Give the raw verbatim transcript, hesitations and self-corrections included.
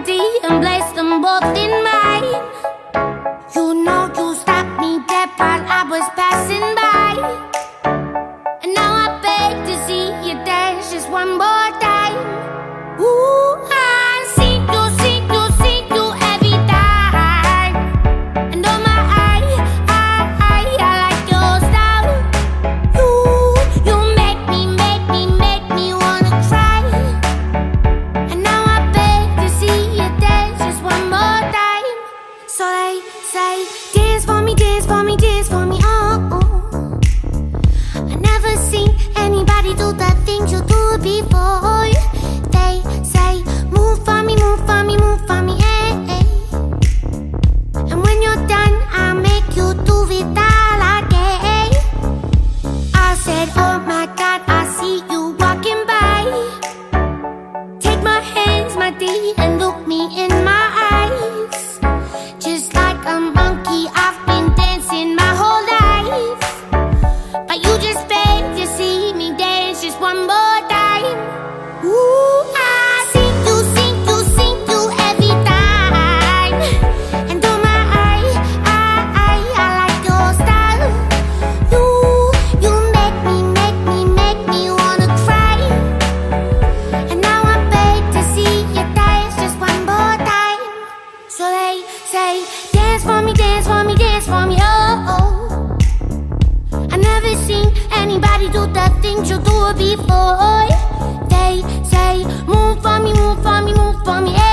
melody and place them both in mine. You know you stopped me dead while I was passing by, and now I beg to see you dance just one more time. Ooh, I see you, see you, see you every time. And oh my, I, I, I, I like your style. You, you make me, make me, make me wanna cry. And now I beg to see you dance just one more time. So they say, dance for me, dance for me, dance for me, oh, oh. I never seen anybody do the things you do before. They say, move for me, move for me, move for me, eh, eh. And when you're done, I'll make you do it all again. I said, oh my God, I see you walking by. Take my hands, my dear, and look me in my eyes. Just like a monkey, I've been dancing my whole life, but you just beg to see me dance just one more time. Ooh, I see you, see you, see you every time. And oh my, I, I, I, I like your style. You, you make me, make me, make me wanna cry. And now I beg to see you dance just one more time. So they say, dance for me, dance for me, dance for me, oh, oh. I never seen anybody do the things you do before. They say, move for me, move for me, move for me, eh.